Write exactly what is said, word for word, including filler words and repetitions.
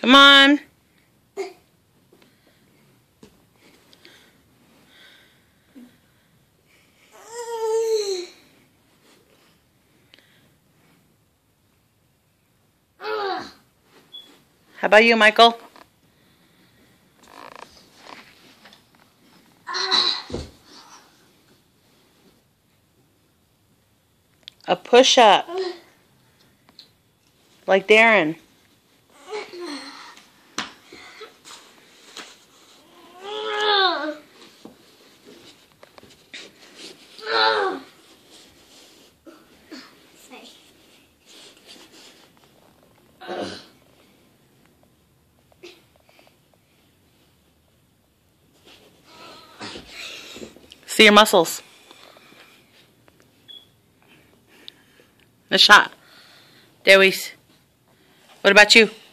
Come on. How about you, Michael? A push-up. Like Darren. See your muscles. The shot. Dewees. What about you?